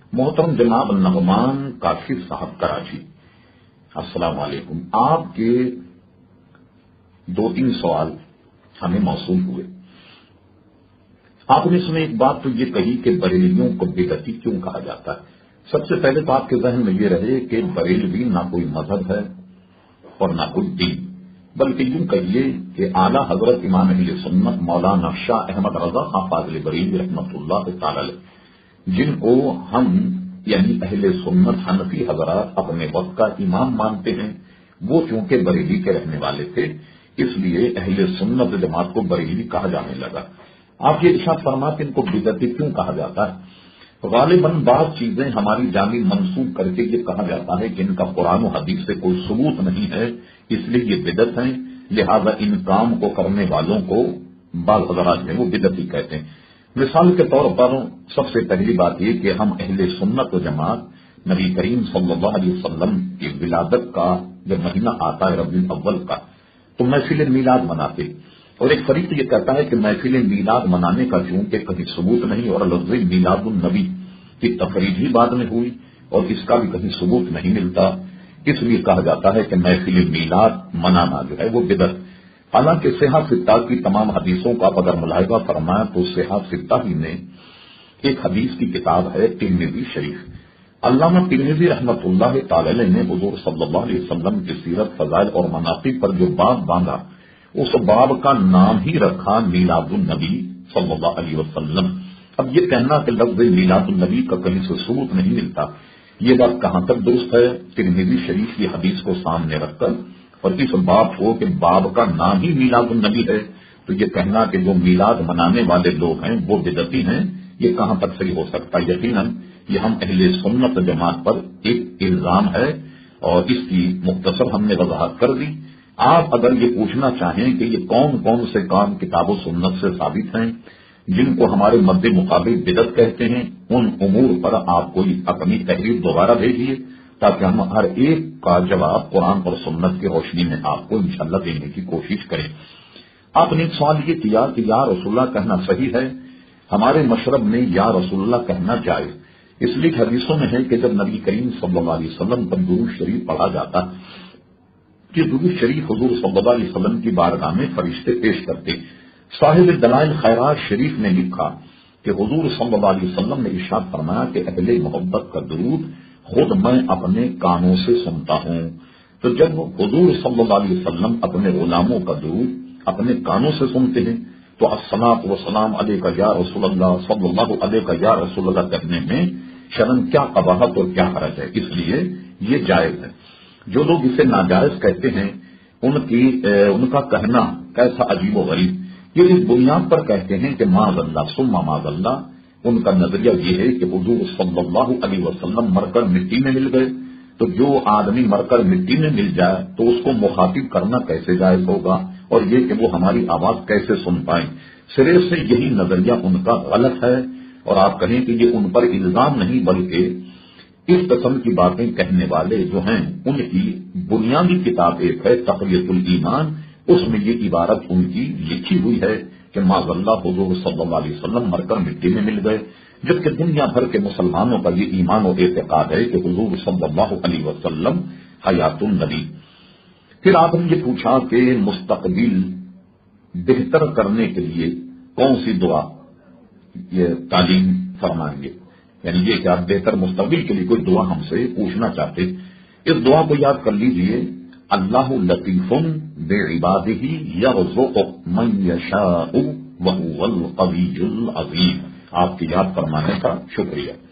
محترم جناب نعمان کاشف صاحب کراچی، السلام علیکم۔ آپ کے 2-3 سوال ہمیں موصول ہوئے۔ آپ نے اس میں ایک بات تو یہ کہی کہ بریلویوں کو بدعتی کیوں کہا جاتا ہے۔ سب سے پہلے تو آپ کے ذہن میں یہ رہے کہ بریلوی نہ کوئی مذہب ہے اور نہ کوئی دین، بلکہ یوں کہیے کہ اعلیٰ حضرت امام اہل سنت مولانا شاہ احمد رضا خان فاضل بریلوی رحمۃ اللہ تعالی علیہ، جن کو ہم یعنی اہل سنت حنفی حضرات اپنے وقت کا امام مانتے ہیں، وہ چونکہ بریلی کے رہنے والے تھے، اس لیے اہل سنت جماعت کو بریلی کہا جانے لگا۔ آپ یہ ارشاد فرما کہ ان کو بدعتی کیوں کہا جاتا ہے؟ غالباً بعض چیزیں ہماری جانب منسوخ کر کے یہ کہا جاتا ہے کہ ان کا قرآن و حدیث سے کوئی ثبوت نہیں ہے، اس لیے یہ بدعت ہیں، لہذا ان کام کو کرنے والوں کو بعض حضرات ہیں وہ بدعتی کہتے ہیں۔ مثال کے طور پر سب سے پہلی بات یہ کہ ہم اہل سنت و جماعت نبی کریم صلی اللہ علیہ وسلم کی ولادت کا جب مہینہ آتا ہے ربیع الاول کا تو محفل میلاد مناتے، اور ایک فریق یہ کہتا ہے کہ محفل میلاد منانے کا چونکہ کہیں ثبوت نہیں اور لفظ میلاد النبی کی تفریح ہی بعد میں ہوئی اور اس کا بھی کہیں ثبوت نہیں ملتا، اس لیے کہا جاتا ہے کہ محفل میلاد منانا جو ہے وہ بدعت۔ حالانکہ صحاح ستہ کی تمام حدیثوں کا آپ اگر ملاحظہ فرمائیں تو صحاح ستہ ہی میں ایک حدیث کی کتاب ہے ترمذی شریف۔ علامہ ترمذی رحمۃ اللہ تعالی نے حضور صلی اللہ علیہ وسلم کی سیرت، فضائل اور مناقب پر جو باب باندھا، اس باب کا نام ہی رکھا میلاد النبی صلی اللہ علیہ وسلم۔ اب یہ کہنا کہ لفظ میلاد النبی کا کہیں سے ثبوت نہیں ملتا، یہ بات کہاں تک درست ہے؟ ترمذی شریف کی حدیث کو سامنے رکھ کر اور اس باب کو کہ باب کا نام ہی میلاد النبی ہے، تو یہ کہنا کہ جو میلاد منانے والے لوگ ہیں وہ بدعتی ہیں، یہ کہاں تک صحیح ہو سکتا ہے؟ یقیناً یہ ہم اہل سنت جماعت پر ایک الزام ہے اور اس کی مختصر ہم نے وضاحت کر دی۔ آپ اگر یہ پوچھنا چاہیں کہ یہ کون کون سے کام کتاب و سنت سے ثابت ہیں جن کو ہمارے مد مقابل بدعت کہتے ہیں، ان امور پر آپ کوئی اپنی تحریر دوبارہ بھیجیے تاکہ ہم ہر ایک کا جواب قرآن اور سنت کی روشنی میں آپ کو انشاءاللہ دینے کی کوشش کریں۔ آپ نے ایک سوال یہ کیا کہ یا رسول اللہ کہنا صحیح ہے؟ ہمارے مشرب میں یا رسول اللہ کہنا جائز، اس لیے حدیثوں میں ہے کہ جب نبی کریم صلی اللہ علیہ وسلم پر درود شریف پڑھا جاتا کہ درود شریف حضور صلی اللہ علیہ وسلم کی بارگاہ میں فرشتے پیش کرتے۔ صاحب دلائل خیرات شریف نے لکھا کہ حضور صلی اللہ علیہ وسلم نے ارشاد فرمایا کہ اہل محبت کا درود خود میں اپنے کانوں سے سنتا ہوں۔ تو جب حضور صلی اللہ علیہ وسلم اپنے غلاموں کا درود اپنے کانوں سے سنتے ہیں تو الصلاۃ والسلام علیک یا رسول اللہ صلی اللہ علیہ یا رسول اللہ کہنے میں شرم کیا قباحت اور کیا حرج ہے؟ اس لیے یہ جائز ہے۔ جو لوگ اسے ناجائز کہتے ہیں ان کا کہنا کیسا عجیب و غریب، یہ اس بنیاد پر کہتے ہیں کہ معاذ اللہ ثم معاذ اللہ، ان کا نظریہ یہ ہے کہ حضور صلی اللہ علیہ وسلم مر کر مٹی میں مل گئے، تو جو آدمی مر کر مٹی میں مل جائے تو اس کو مخاطب کرنا کیسے جائز ہوگا، اور یہ کہ وہ ہماری آواز کیسے سن پائیں؟ سرے سے یہی نظریہ ان کا غلط ہے، اور آپ کہیں کہ یہ ان پر الزام نہیں بلکہ اس قسم کی باتیں کہنے والے جو ہیں ان کی بنیادی کتاب ایک ہے تقویۃ الایمان، اس میں یہ عبارت ان کی لکھی ہوئی ہے کہ معاذ اللہ حضور صلی اللہ علیہ وسلم مر کر مٹی میں مل گئے، جبکہ دنیا بھر کے مسلمانوں کا یہ ایمان و اعتقاد ہے کہ حضور صلی اللہ علیہ وسلم حیات النبی۔ پھر آپ نے یہ پوچھا کہ مستقبل بہتر کرنے کے لیے کون سی دعا یہ تعلیم فرمائیں گے، یعنی یہ کہ آپ بہتر مستقبل کے لیے کوئی دعا ہم سے پوچھنا چاہتے، اس دعا کو یاد کر لیجئے، اللہ لطیف بعبادہ یرزق من یشاء وہو القوی العظیم۔ آپ کی یاد فرمانے کا شکریہ۔